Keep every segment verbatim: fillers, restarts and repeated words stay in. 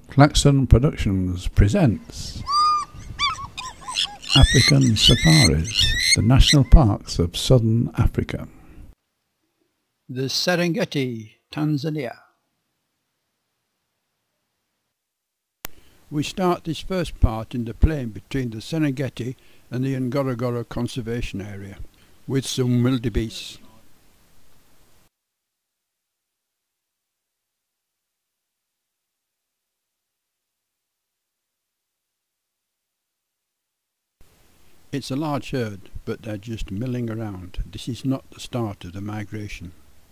Klaxon Productions presents African Safaris, the national parks of southern Africa. The Serengeti, Tanzania. We start this first part in the plain between the Serengeti and the Ngorongoro Conservation Area, with some wildebeest. It's a large herd, but they're just milling around. This is not the start of the migration.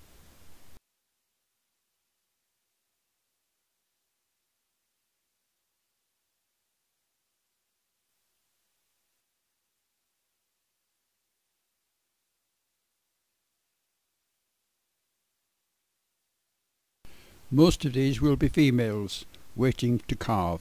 Most of these will be females, waiting to calve.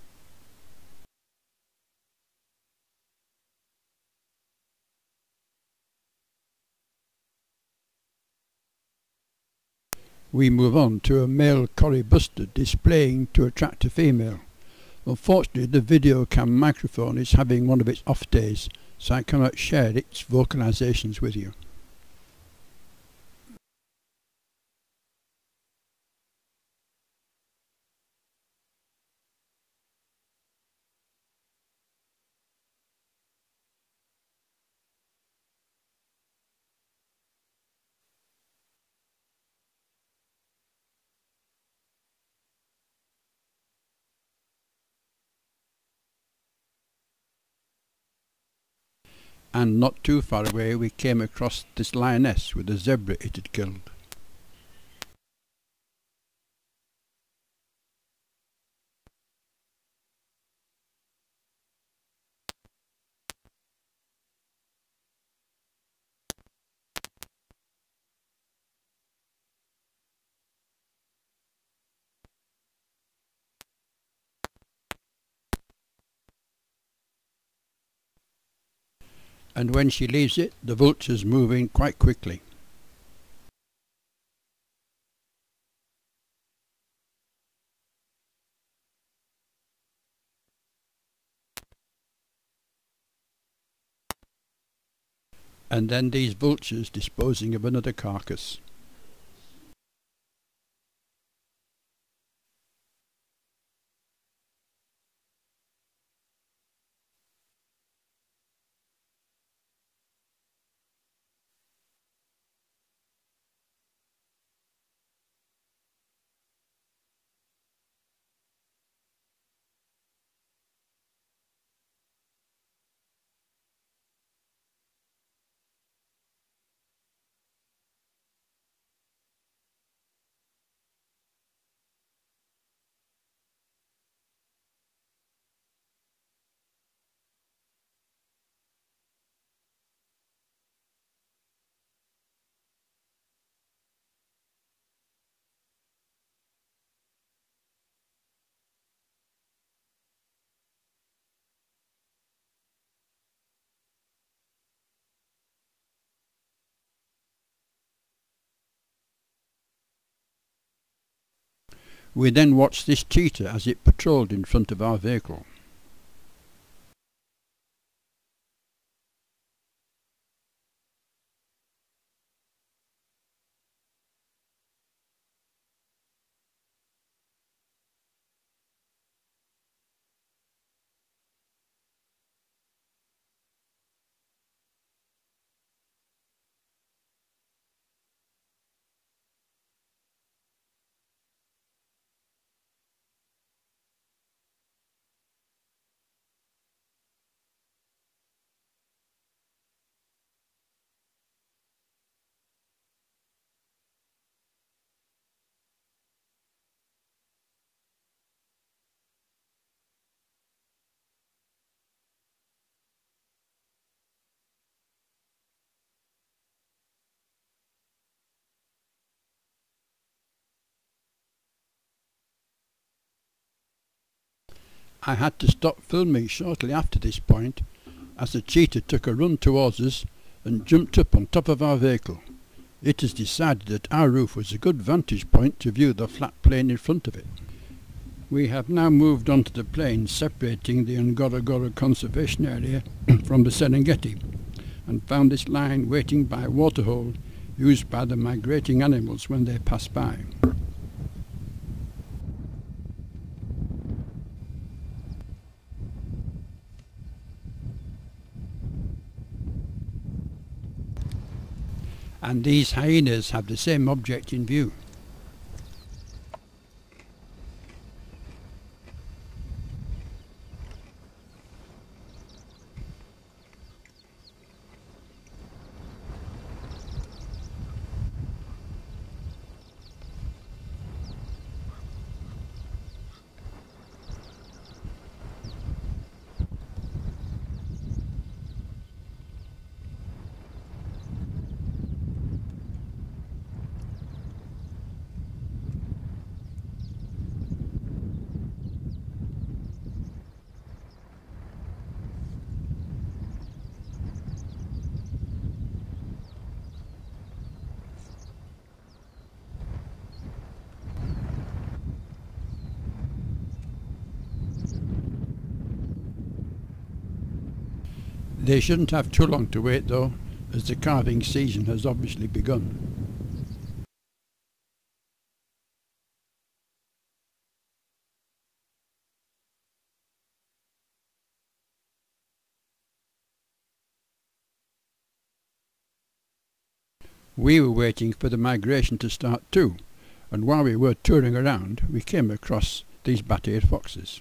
We move on to a male Corybustard displaying to attract a female. Unfortunately, the video cam microphone is having one of its off days, so I cannot share its vocalizations with you. And not too far away we came across this lioness with a zebra it had killed. And when she leaves it, the vultures move in quite quickly. And then these vultures disposing of another carcass. We then watched this cheetah as it patrolled in front of our vehicle. I had to stop filming shortly after this point, as the cheetah took a run towards us and jumped up on top of our vehicle. It has decided that our roof was a good vantage point to view the flat plain in front of it. We have now moved onto the plain separating the Ngorongoro Conservation Area from the Serengeti, and found this line waiting by a waterhole used by the migrating animals when they pass by. And these hyenas have the same object in view. They shouldn't have too long to wait though, as the calving season has obviously begun. We were waiting for the migration to start too, and while we were touring around we came across these bat-eared foxes.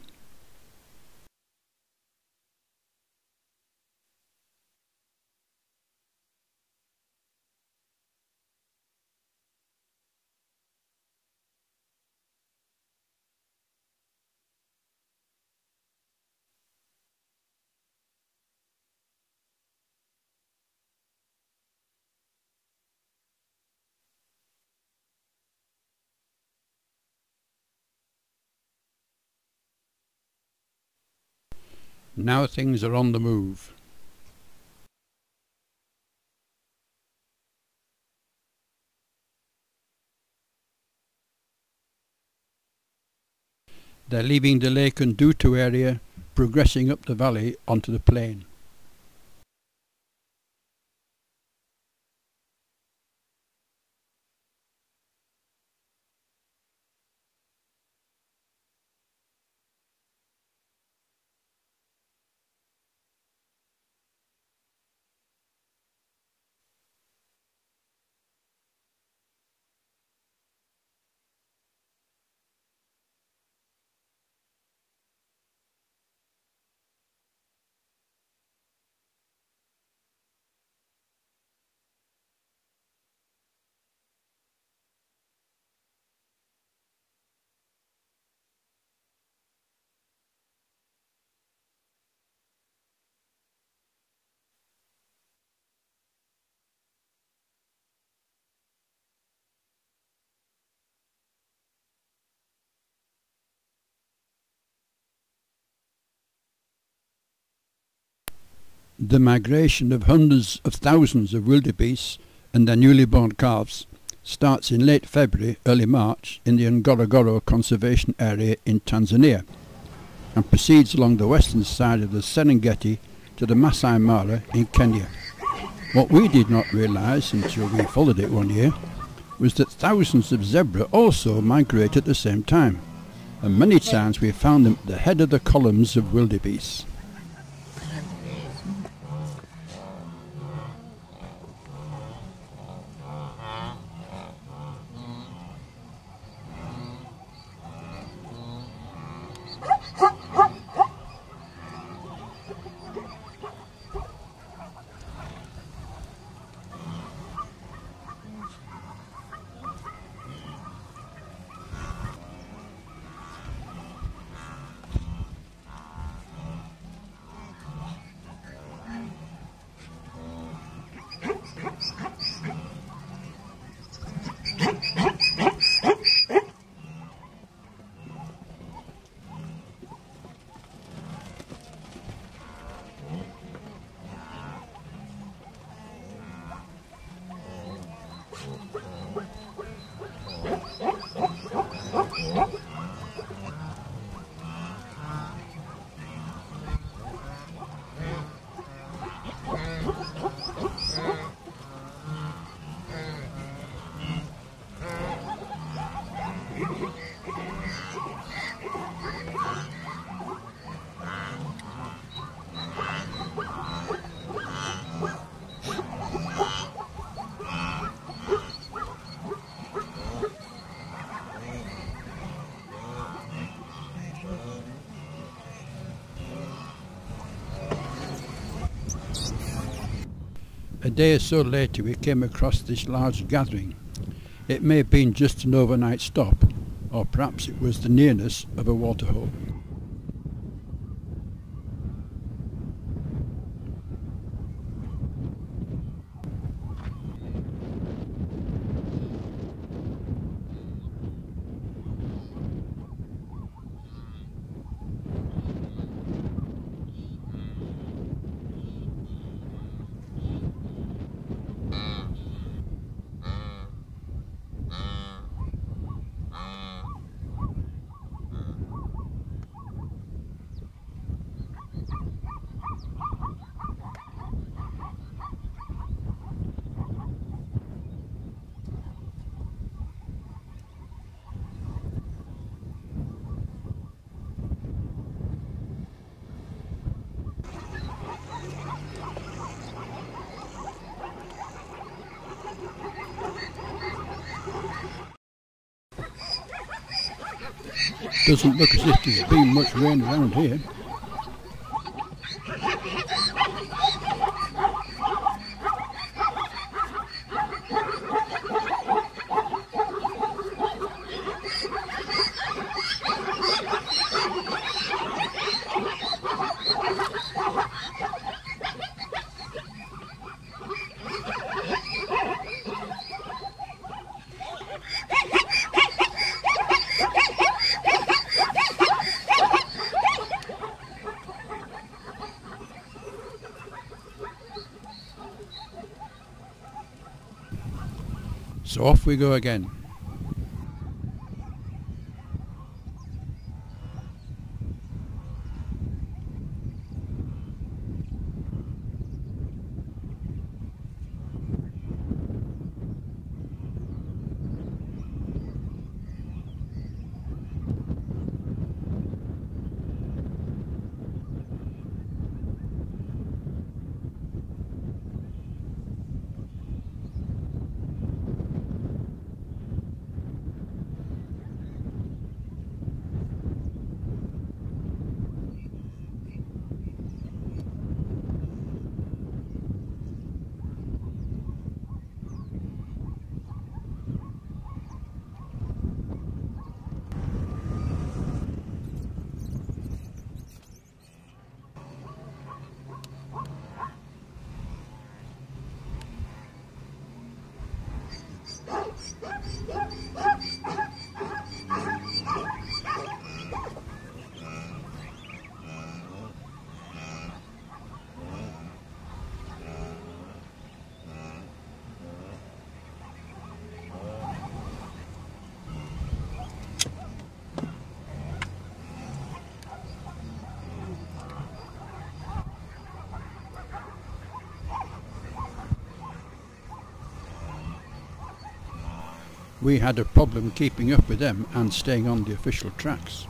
Now things are on the move. They're leaving the Lake Ndutu area, progressing up the valley onto the plain. The migration of hundreds of thousands of wildebeests and their newly born calves starts in late February, early March in the Ngorongoro Conservation Area in Tanzania, and proceeds along the western side of the Serengeti to the Masai Mara in Kenya. What we did not realise until we followed it one year was that thousands of zebra also migrate at the same time, and many times we found them at the head of the columns of wildebeests. A day or so later we came across this large gathering. It may have been just an overnight stop, or perhaps it was the nearness of a waterhole. Doesn't look as if there's been much rain around here. So off we go again. We had a problem keeping up with them and staying on the official tracks.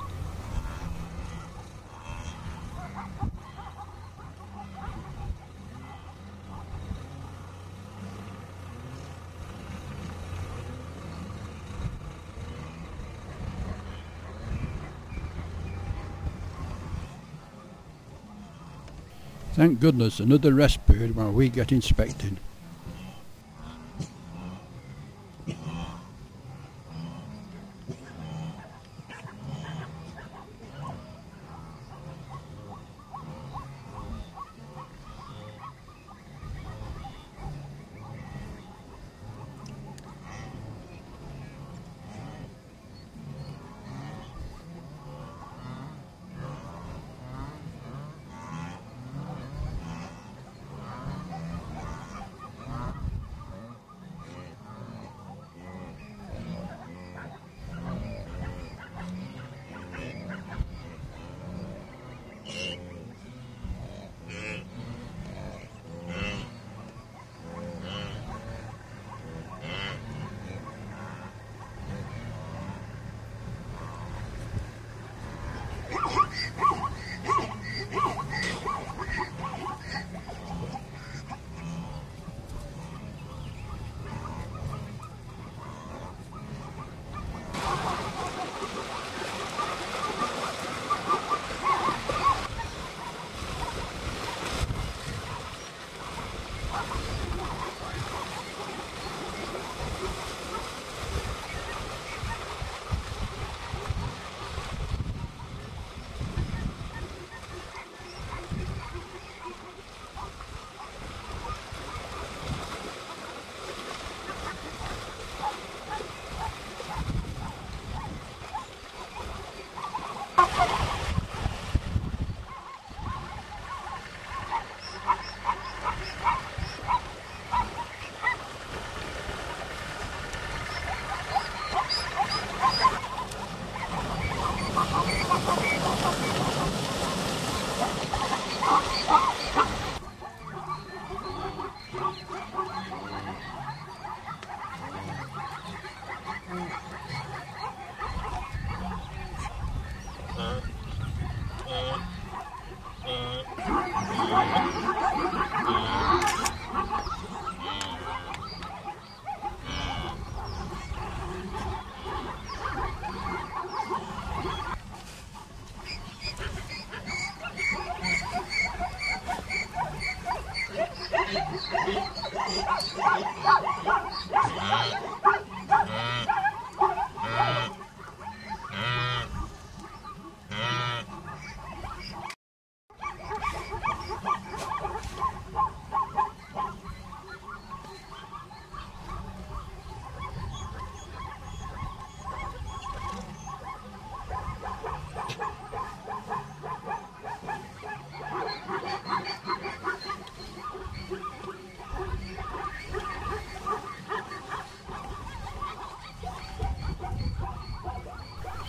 Thank goodness, another rest period while we get inspected.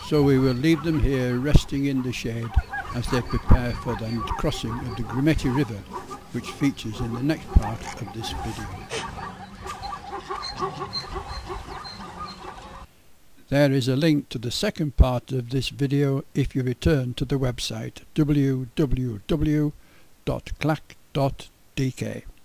So we will leave them here resting in the shade as they prepare for the crossing of the Grumeti River, which features in the next part of this video. There is a link to the second part of this video if you return to the website w w w dot clack dot d k.